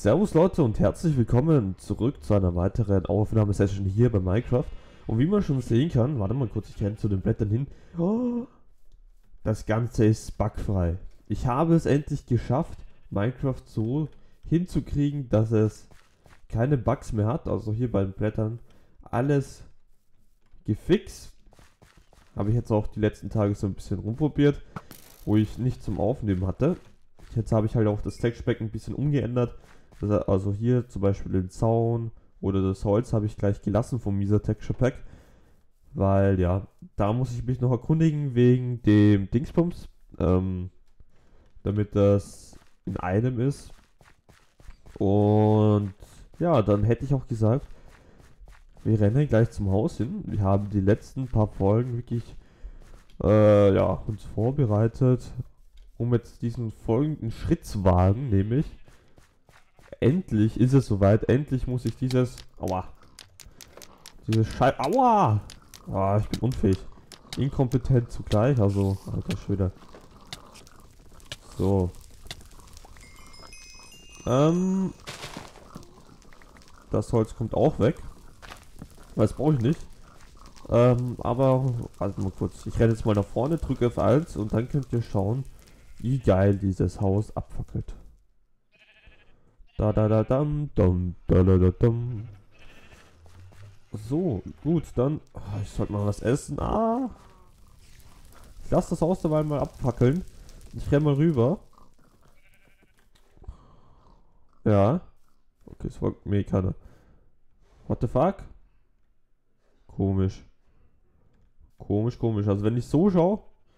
Servus Leute und herzlich willkommen zurück zu einer weiteren Aufnahmesession hier bei Minecraft. Und wie man schon sehen kann, warte mal kurz, ich renne zu den Blättern hin. Oh, das Ganze ist bugfrei. Ich habe es endlich geschafft, Minecraft so hinzukriegen, dass es keine Bugs mehr hat. Also hier bei den Blättern alles gefixt. Habe ich jetzt auch die letzten Tage so ein bisschen rumprobiert, wo ich nicht zum Aufnehmen hatte. Jetzt habe ich halt auch das Textpack ein bisschen umgeändert. Also hier zum Beispiel den Zaun oder das Holz habe ich gleich gelassen vom Misa Texture Pack. Weil ja, da muss ich mich noch erkundigen wegen dem Dingsbums. Damit das in einem ist. Und ja, dann hätte ich auch gesagt, wir rennen gleich zum Haus hin. Wir haben die letzten paar Folgen wirklich uns vorbereitet, um jetzt diesen folgenden Schritt zu wagen, nämlich endlich ist es soweit, endlich muss ich dieses Aua! Ah, ich bin unfähig. Inkompetent zugleich, also, alter Schwede. So. Das Holz kommt auch weg. Das brauche ich nicht. Aber, warte mal kurz. Ich renne jetzt mal nach vorne, drücke F1 und dann könnt ihr schauen, wie geil dieses Haus abfackelt. So, gut, dann. Ich sollte mal was essen. Ich lasse das Haus dabei mal abfackeln. Ich renne mal rüber. Ja. Okay, es folgt mir keiner. What the fuck? Komisch. Komisch, komisch. Also wenn ich so schaue,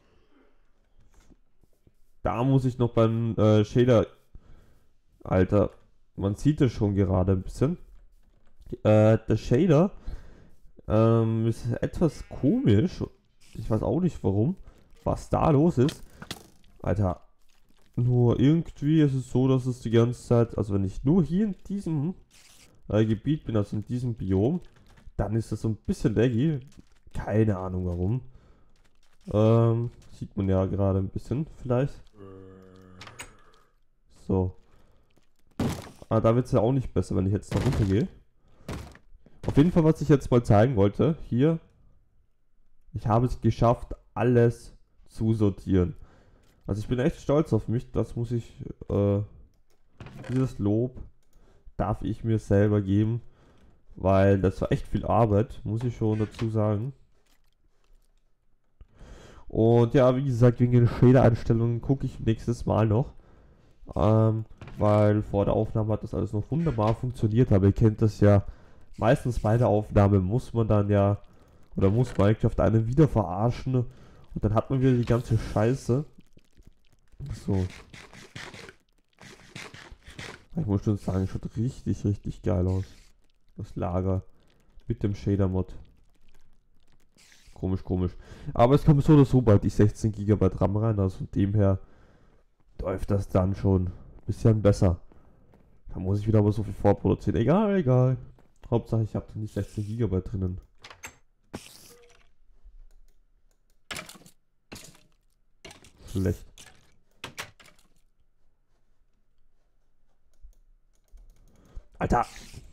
da muss ich noch beim Shader. Alter, man sieht es schon gerade ein bisschen. Der Shader ist etwas komisch. Ich weiß auch nicht warum. Was da los ist. Alter. Nur irgendwie ist es so, dass es die ganze Zeit. Also wenn ich nur hier in diesem Gebiet bin, also in diesem Biom, dann ist das so ein bisschen laggy. Keine Ahnung warum. Sieht man ja gerade ein bisschen vielleicht. So. Da wird es ja auch nicht besser, wenn ich jetzt da runter gehe. Auf jeden Fall, was ich jetzt mal zeigen wollte, hier, ich habe es geschafft, alles zu sortieren. Also ich bin echt stolz auf mich, das muss ich, dieses Lob darf ich mir selber geben, weil das war echt viel Arbeit, muss ich schon dazu sagen. Und ja, wie gesagt, wegen den Shader-Einstellungen gucke ich nächstes Mal noch. Weil vor der Aufnahme hat das alles noch wunderbar funktioniert, aber ihr kennt das ja, meistens bei der Aufnahme muss man dann ja, oder muss Minecraft einen wieder verarschen und dann hat man wieder die ganze Scheiße. So. Ich muss schon sagen, schaut richtig, richtig geil aus. Das Lager mit dem Shader-Mod. Komisch, komisch. Aber es kommt so oder so bald die 16 GB RAM rein, also von dem her läuft das dann schon ein bisschen besser. Da muss ich wieder aber so viel vorproduzieren. Egal, egal. Hauptsache ich habe nicht 16 GB drinnen. Schlecht. Alter!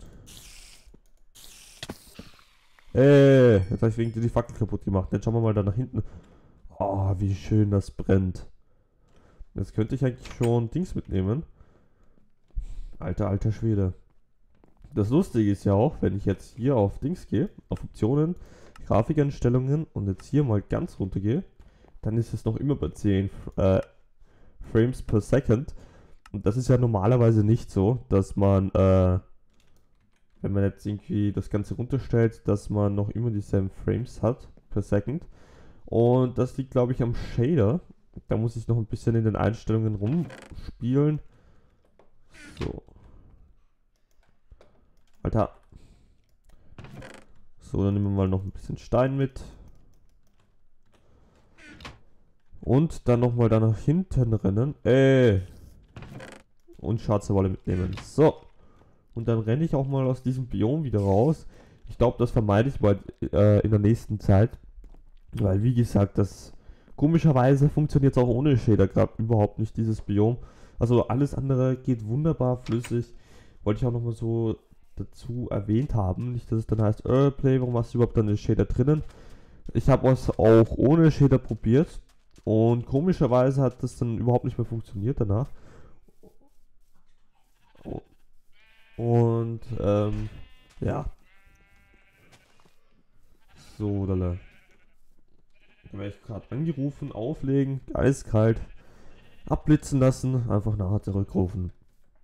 Jetzt habe ich wegen dir die Fackel kaputt gemacht. Jetzt schauen wir mal da nach hinten. Oh, wie schön das brennt. Jetzt könnte ich eigentlich schon Dings mitnehmen. Alter Schwede. Das Lustige ist ja auch, wenn ich jetzt hier auf Dings gehe, auf Optionen, Grafikeinstellungen und jetzt hier mal ganz runter gehe, dann ist es noch immer bei 10 Frames per Second. Und das ist ja normalerweise nicht so, dass man, wenn man jetzt irgendwie das Ganze runterstellt, dass man noch immer dieselben Frames hat per Second. Und das liegt, glaube ich, am Shader. Da muss ich noch ein bisschen in den Einstellungen rumspielen. So. Alter. So, dann nehmen wir mal noch ein bisschen Stein mit. Und dann nochmal da nach hinten rennen. Und schwarze Wolle mitnehmen. So. Und dann renne ich auch mal aus diesem Biom wieder raus. Ich glaube, das vermeide ich mal in der nächsten Zeit. Weil, wie gesagt, das komischerweise funktioniert es auch ohne Shader gerade überhaupt nicht, dieses Biom. Also alles andere geht wunderbar flüssig. wollte ich auch nochmal so dazu erwähnt haben. Nicht, dass es dann heißt, Play, warum hast du überhaupt dann den Shader drinnen? Ich habe es auch ohne Shader probiert und komischerweise hat das dann überhaupt nicht mehr funktioniert danach. Und ja, so, da werde ich gerade angerufen, auflegen, eiskalt, abblitzen lassen, einfach nachher zurückrufen.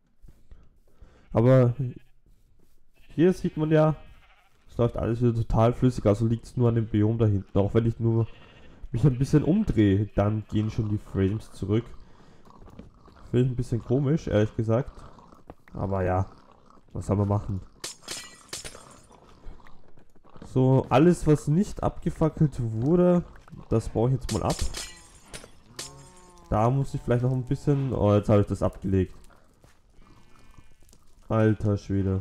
Aber hier sieht man ja, es läuft alles wieder total flüssig, also liegt es nur an dem Biom da hinten. Auch wenn ich nur mich ein bisschen umdrehe, dann gehen schon die Frames zurück. Finde ich ein bisschen komisch, ehrlich gesagt. Aber ja, was soll man machen? So, alles was nicht abgefackelt wurde, das baue ich jetzt mal ab. Da muss ich vielleicht noch ein bisschen... Oh, jetzt habe ich das abgelegt. Alter Schwede.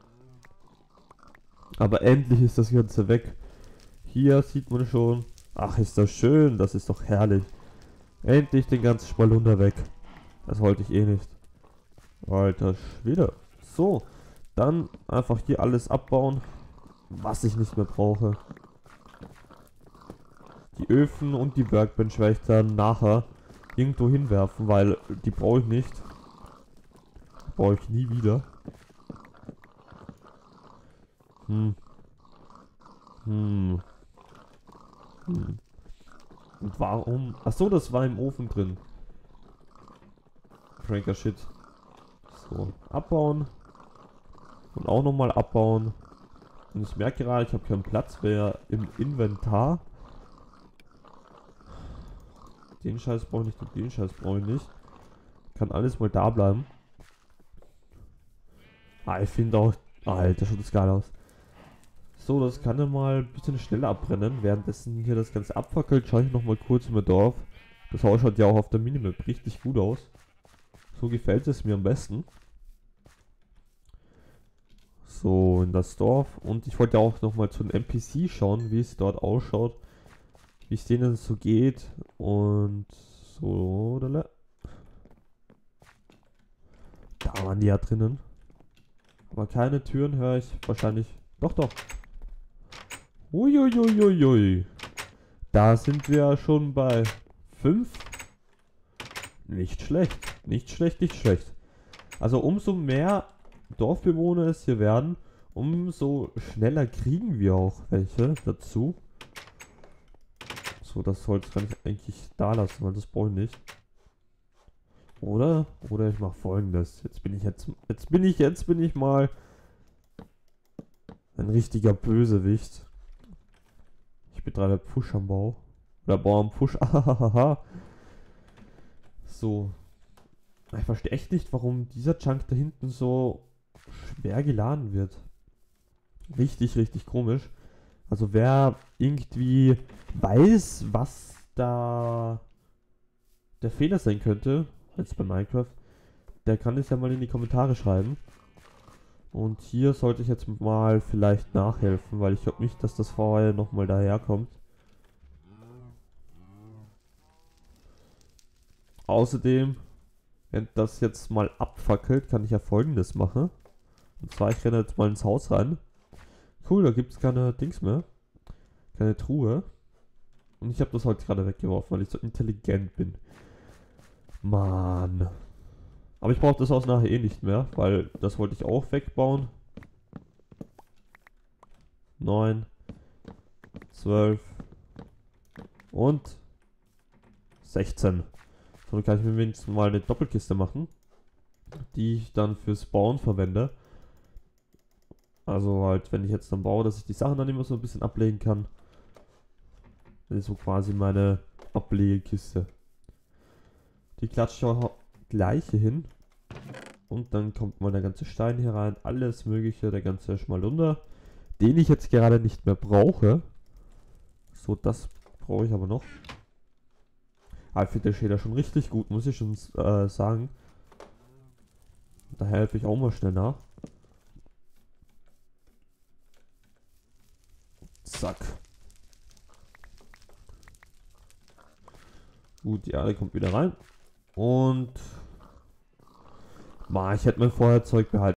Aber endlich ist das Ganze weg. Hier sieht man schon... Ach, ist das schön. Das ist doch herrlich. Endlich den ganzen Spalunder weg. Das wollte ich eh nicht. Alter Schwede. So, dann einfach hier alles abbauen, was ich nicht mehr brauche. Die Öfen und die Workbench werde ich dann nachher irgendwo hinwerfen, weil die brauche ich nicht. Brauche ich nie wieder. Und warum? Achso, das war im Ofen drin. Cranker Shit. So, abbauen. Und auch nochmal abbauen. Und ich merke gerade, ich habe keinen Platz mehr im Inventar. Den Scheiß brauche ich nicht und den Scheiß brauche ich nicht. Kann alles mal da bleiben. Ah, ich finde auch... Alter, schaut das geil aus. So, das kann ja mal ein bisschen schneller abbrennen. Währenddessen hier das Ganze abfackelt, schaue ich nochmal kurz in mein Dorf. Das Haus schaut ja auch auf der Minimap richtig gut aus. So gefällt es mir am besten. So, in das Dorf. Und ich wollte auch nochmal zu den NPC schauen, wie es dort ausschaut. Wie es denen so geht. Und so, da waren die ja drinnen. Aber keine Türen höre ich wahrscheinlich. Doch, doch. Uiuiuiui. Da sind wir schon bei 5. Nicht schlecht. Nicht schlecht, nicht schlecht. Also umso mehr Dorfbewohner es hier werden, umso schneller kriegen wir auch welche dazu. So, das sollte ich eigentlich da lassen, weil das brauche ich nicht. Oder ich mache Folgendes. Jetzt bin ich mal ein richtiger Bösewicht. Ich betreibe Pfusch am Bau. Oder Bau am Pfusch. So. Ich verstehe echt nicht, warum dieser Chunk da hinten so schwer geladen wird. Richtig, richtig komisch. Also wer irgendwie weiß, was da der Fehler sein könnte, jetzt bei Minecraft, der kann es ja mal in die Kommentare schreiben. Und hier sollte ich jetzt mal vielleicht nachhelfen, weil ich glaube nicht, dass das vorher nochmal daherkommt. Außerdem, wenn das jetzt mal abfackelt, kann ich ja Folgendes machen. Und zwar, ich renne jetzt mal ins Haus rein. Cool, da gibt es keine Dings mehr. Keine Truhe. Und ich habe das heute gerade weggeworfen, weil ich so intelligent bin. Mann. Aber ich brauche das Haus nachher eh nicht mehr, weil das wollte ich auch wegbauen. 9, 12 und 16. So, dann kann ich mir wenigstens mal eine Doppelkiste machen, die ich dann fürs Bauen verwende. Also halt, wenn ich jetzt dann baue, dass ich die Sachen dann immer so ein bisschen ablegen kann. Das ist so quasi meine Ablegekiste. Die klatsche ich auch gleich hier hin. Und dann kommt mal der ganze Stein hier rein, alles mögliche, der ganze Schmalunder, den ich jetzt gerade nicht mehr brauche. So, das brauche ich aber noch. Aber ich finde der Shader schon richtig gut, muss ich schon sagen. Da helfe ich auch mal schnell nach. Zack. Gut, die Erde kommt wieder rein. Und ich hätte mein Feuerzeug behalten.